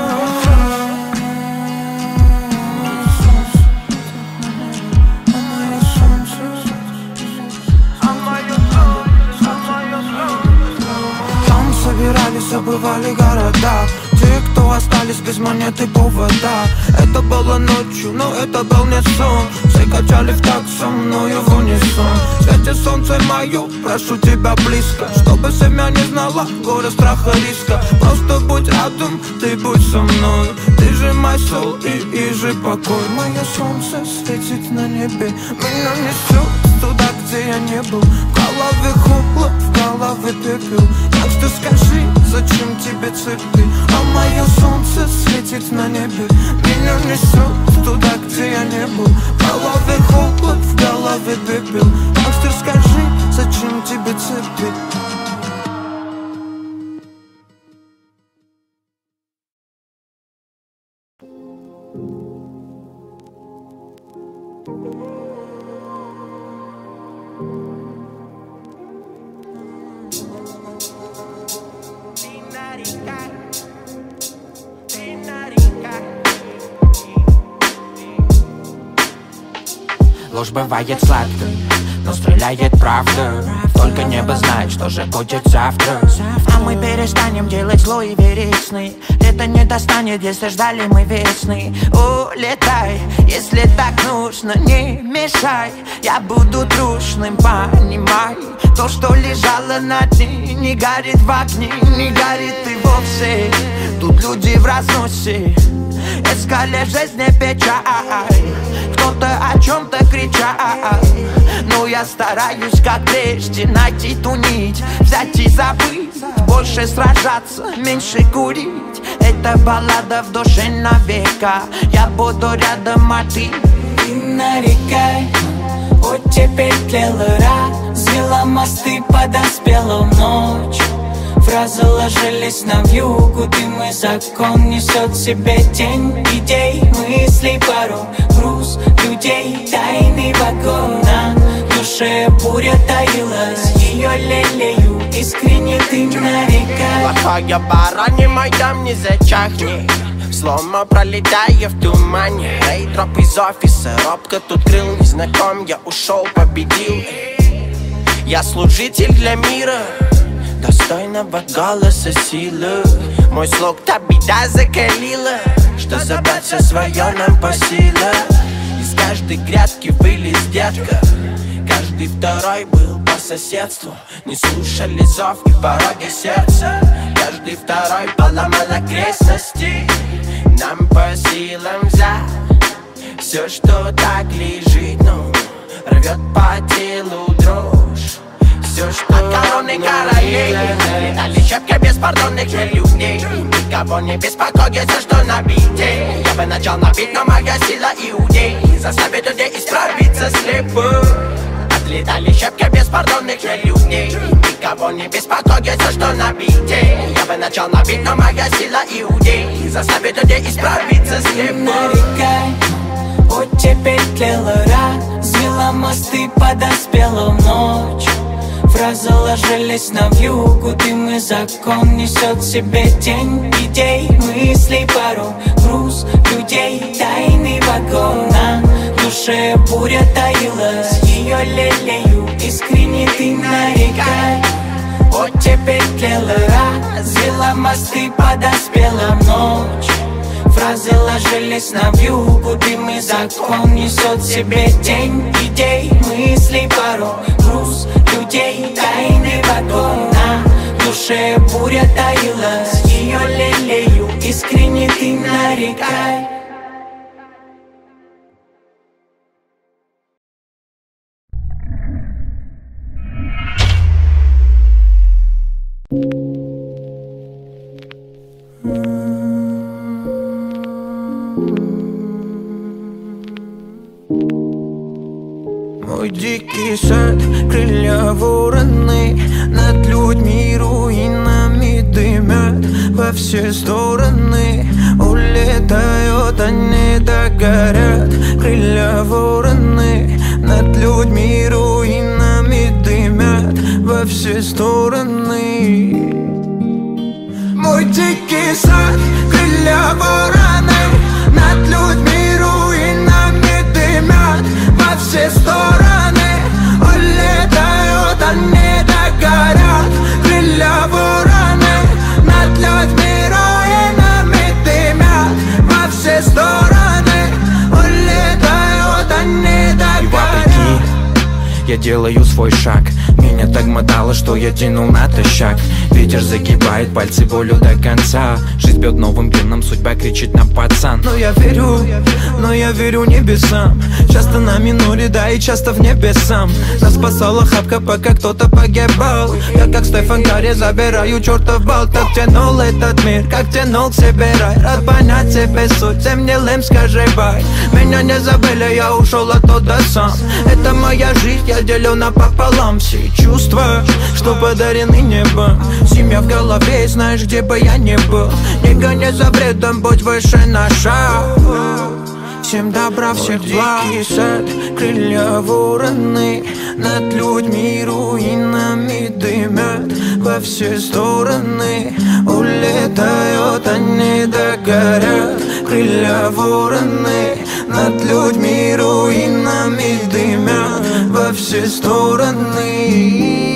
Собирались, забывали города. Те, кто остались без монеты повода. Это было ночью, но это был не сон. Все качали в такт со мною в унисон. Светит солнце мое, прошу тебя близко, чтобы семья не знала горя, страха, риска. Просто будь рядом, ты будь со мной. Ты же мой сол и же покой. Мое солнце светит на небе, меня несет туда, где я не был. В голове холод, в голове пепел. Так что скажи, зачем тебе цепи? А мое солнце светит на небе, меня несет туда, где я не был. В голове холод, в голове пепел. Так что скажи, зачем тебе цепи? Ложь бывает сладкой, но стреляет правда. Только небо знает, что же будет завтра. А мы перестанем делать зло и верить сны. Лето не достанет, если ждали мы весны. Улетай, если так нужно, не мешай. Я буду трушным, понимай. То, что лежало на дне, не горит в огне, не горит и вовсе. Тут люди в разносе, искали в жизни печаль. Кто-то о чем-то кричал, но я стараюсь, как прежде, найти ту нить, взять и забыть, больше сражаться, меньше курить. Это баллада в душе навека. Я буду рядом, а ты И нарекай, Утепетлела, развела мосты, подоспела ночь. Фразы ложились на вьюгу, дым и закон несет в себе тень идей, мыслей, пару груз людей, тайный вагон. На душе буря таилась, ее лелею, искренне ты нарекай. Плохая пора, не моя, не зачахни. Слома пролетая в тумане. Эй, дроп из офиса, робко тут крыл незнаком. Я ушел, победил. Я служитель для мира, достойного голоса силы. Мой слог та беда закалила, что забрать все свое нам по силам. Из каждой грядки вылез детка, каждый второй был по соседству. Не слушали зов и пороги сердца, каждый второй поломал окрестности. Нам по силам взять все, что так лежит, ну, рвет по телу дрожь. Все, что от короны королей летали щепки беспардонных людей. Никого не беспокоит все, что на бите. Я бы начал набить, но моя сила иудей заставит людей исправиться слепо. Отлетали щепки беспардонных людей. Никого не беспокоит все, что на бите. Я бы начал набить, но моя сила иудей заставит людей исправиться слепо. Нарекай, утепетлела, развела мосты, подоспела ночь. Фразы ложились на вьюгу, дым и закон несет в себе тень идей, мыслей, пару груз людей, тайный вагон. На душе буря таилась, ее лелею, искренне ты нарекай. Утепетлела, развела мосты, подоспела ночь. Фразы ложились на вьюгу, дым и закон несет в себе тень идей, мыслей, пару груз людей, тайный вагон. На душе буря таилась, ее лелею, искренне ты нарекай. Мой дикий сад, крылья вороны, над людьми руинами дымят во все стороны. Улетают, они догорят. Крылья вороны, над людьми руинами дымят во все стороны. Мой дикий сад, крылья вороны, над людьми руинами дымят во все стороны. Улетают, они догорят. Крылья вороны, над людьми руинами дымят во все стороны. Улетают, они догорят. Я делаю свой шаг, меня так мотало, что я тянул натощак. Ветер загибает пальцы волю до конца. Жизнь бьет новым гимном, судьба кричит нам, пацан. Но я верю небесам. Часто на миноре, да и часто в небесам. Нас спасала хапка, пока кто-то погибал. Я как Стефан Карри забираю чертов бал. Так тянул этот мир, как тянул к себе рай. Рад понять себе суть, всем гнилым скажи бай. Меня не забыли, я ушел оттуда сам. Это моя жизнь, я делю напополам. Все чувства, что подарены небом. Семья в голове, знаешь, где бы я ни был. Не гони за бредом, будь выше на шаг. Всем добра, всех благ. Дикий сад, крылья вороны, над людьми руинами дымят во все стороны. Улетают, они догорят. Крылья вороны, над людьми руинами дымят во все стороны.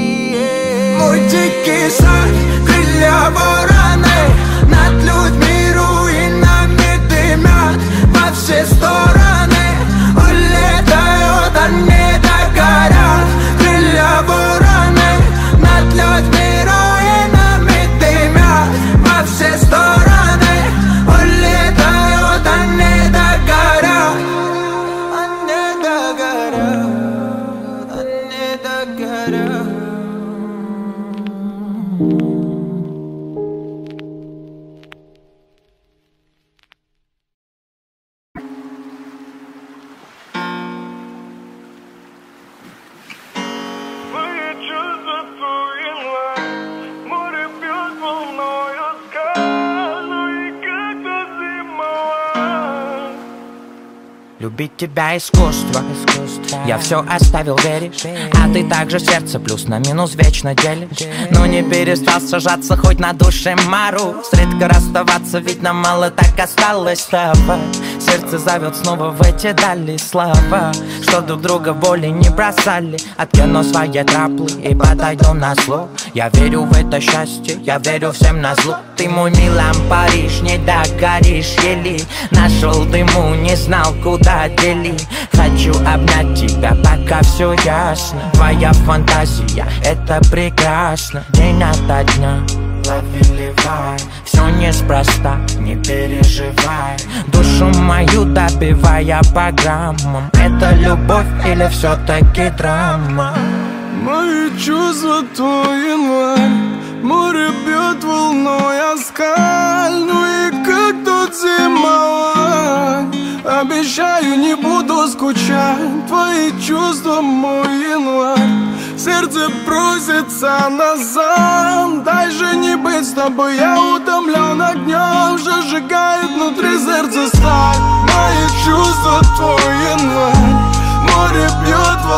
Мой дикий сад, крылья вороны, над людьми руинами дымят во все стороны. Улетают, они догорят. Крылья вороны, над людьми руинами дымят во все стороны. Улетают, они догорят. Они догорят. Они догорят. чувства твой январь, море бьет волною скалу и как-то зимовать. Любить тебя искусство. Я все оставил, веришь? А ты также сердце плюс на минус вечно делишь. Но не перестал сажаться хоть на душе мороз. Редко расставаться, ведь нам мало так осталось с тобой. Сердце зовет снова в эти дали слова, что друг друга боли не бросали. Откину свои траплы и подойду на зло. Я верю в это счастье, я верю всем на зло. Ты мой Милан, Париж, не догоришь еле. Нашел дыму, не знал куда делить. Хочу обнять тебя, пока все ясно. Твоя фантазия, это прекрасно. День ото дня, лови вай. Все неспроста, не переживай. Душу мою добивая по граммам. Это любовь или все-таки драма? Мои чувства твой январь, море бьет волной о скаль. Ну и как тут зимовать? Обещаю, не буду скучать. Твои чувства мой январь, сердце просится назад. Дай же не быть с тобой, я утомлен огнем. Сжигает внутри сердца сталь. Мои чувства твой январь, море бьет